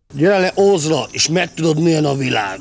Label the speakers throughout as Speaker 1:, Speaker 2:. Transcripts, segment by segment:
Speaker 1: Gyere le Ózra, és megtudod, milyen a világ.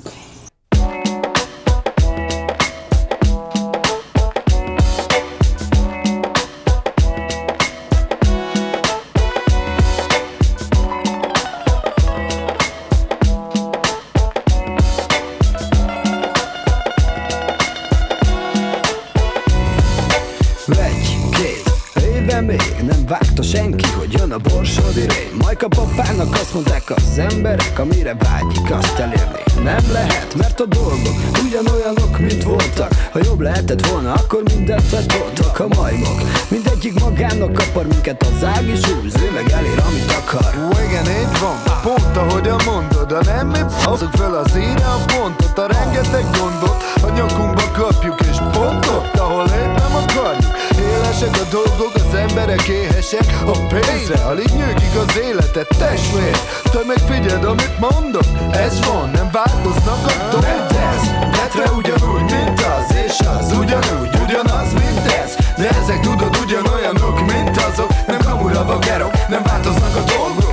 Speaker 2: Még nem vágta senki, hogy jön a borsodi rém. Majka papának azt mondták az emberek, amire vágyik azt elérni nem lehet, mert a dolgok ugyanolyanok, mint voltak. Ha jobb lehetett volna, akkor mindent letoltak a majmok. Mindegyik magának kapar minket az ág és húz, ő meg elér, amit akar.
Speaker 3: Igen, így van, pont ahogyan mondod. A nem mi f***ok fel az ére a pontot. A rengeteg gondot a nyakunkba kapjuk, és pontot, ahol épp nem akarjuk. Élesek a dolgok, az emberek éhesek a pénzre, alig nyögik az életet. Testvér, te meg figyeld, amit mondok. Ez van, nem változnak a dolgok. Mert ez netre ugyanúgy, mint az, és az ugyanúgy, ugyanaz, mint ez. De ezek tudod ugyanolyanok, mint azok. Nem kamura vagerok, nem változnak a dolgok.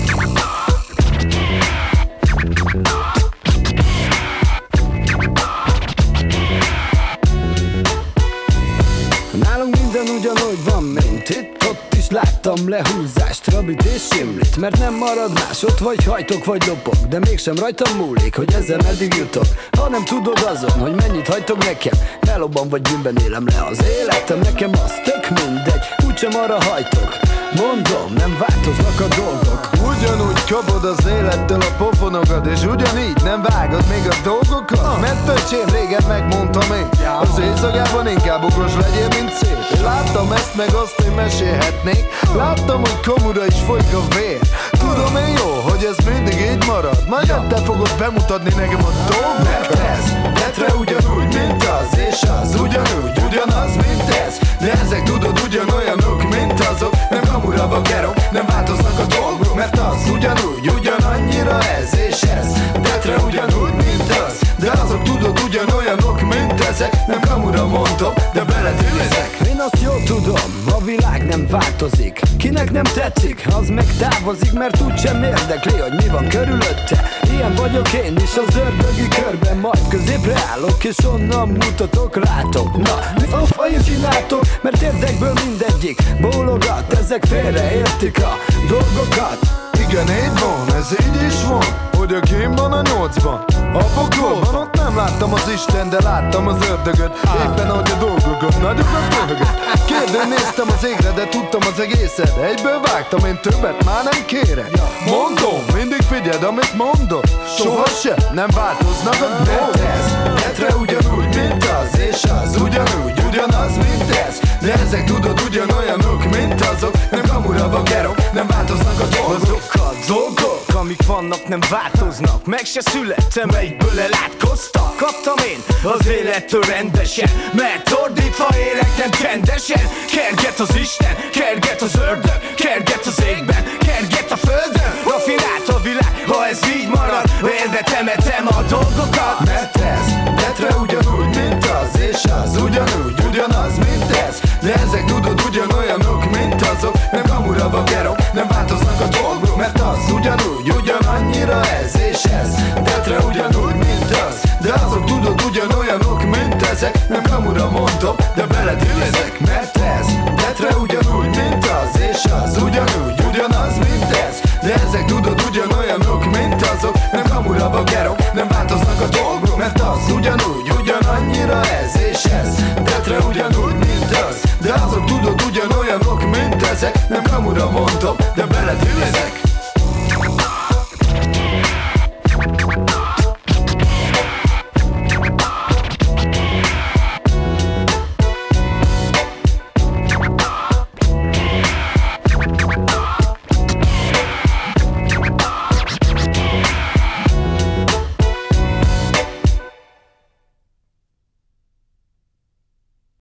Speaker 2: Nálunk minden ugyanúgy van, mint itt, ott is láttam lehúzást, rabit és simlit. Mert nem marad más, ott vagy hajtok vagy lopok, de mégsem rajtam múlik, hogy ezzel meddig jutok. Ha nem tudod azon, hogy mennyit hagytok nekem, melóban vagy bűnben élem le az életem. Nekem az tök mindegy, úgysem arra hajtok. Mondom, nem változnak a dolgok.
Speaker 3: Ugyanúgy kapod az élettől a pofonokat, és ugyanígy nem vágod még a dolgokat. Mert öcsém, régen megmondtam én, az éjszakában inkább okos legyél, mint szép. Én láttam ezt meg azt, én mesélhetnék. Láttam, hogy komura is folyik a vér. Tudom én jó, hogy ez mindig így marad. Majd te fogod bemutatni nekem a dolgot. Mert ez netre ugyanúgy, mint az, és az ugyanúgy, ugyanaz, mint ez. De ezek tudod ugyanolyanok, mint azok. Nem kamura vagerok, nem változnak a dolgok. Mert az ugyanúgy, ugyanannyira ez és ez. Netre ugyanúgy, mint az. De azok tudod ugyanolyanok, mint ezek. Nem kamura mondom, de beledülezek.
Speaker 2: Én azt jól tudom, a világ nem változik. Kinek nem tetszik, az meg távozik. Mert úgysem érdekli, hogy mi van körülötte. Ilyen vagyok én is az ördögi körben. Majd középre állok és onnan mutatok rátok. Na, mi a fajú csináltok? Mert érdekből mindegyik bólogat. Ezek félreértik a dolgokat.
Speaker 3: Igen, így van, ez így is van, hogy a gémban a 8-ban a pokolban ott nem láttam az Isten, de láttam az ördögöt. Éppen ahogy a dolgokat nagyokat röhögött. Kérdőn néztem az égre, de tudtam az egészet. Egyből vágtam, én többet már nem kérek. Mondom, mindig figyeld, amit mondok. Soha se nem változnak a dolgok. Ez netre ugyanúgy, mint az, és az ugyanúgy, ugyanaz, mint ez. De ezek tudod ugyanolyanok, mint azok. Nem kamura vagerok, nem változnak a dolgok.
Speaker 2: Dolgok, amik vannak, nem változnak. Meg se születtem, melyikből elátkoztak. Kaptam én az élettől rendesen, mert ordítva élek nem csendesen. Kerget az Isten, kerget az ördög, kerget az égben, kerget a földön. Rafinált a világ, ha ez így marad, élve temetem a dolgokat.
Speaker 3: Mert ez netre ugyanúgy, mint az, és az ugyanúgy, ugyanaz, mint ez. De ezek tudod ugyanolyanok, mint azok. Nem kamura vagerok, nem változnak a dolgok. Mert az ugyanúgy, ugyanannyira ez és ez. Netre ugyanúgy, mint az. De azok tudod ugyanolyanok, mint ezek. Nem kamura mondom, de beledülezek. Mert ez netre ugyanúgy, mint az, és az ugyanúgy, ugyanaz, mint ez. De ezek tudod ugyanolyanok, mint azok. Nem kamura vagerok, nem változnak a dolgok. Mert az ugyanúgy, ugyanannyira ez és ez. Netre ugyanúgy, mint az. De azok tudod ugyanolyanok, mint ezek. Nem kamura mondom, de beledülezek.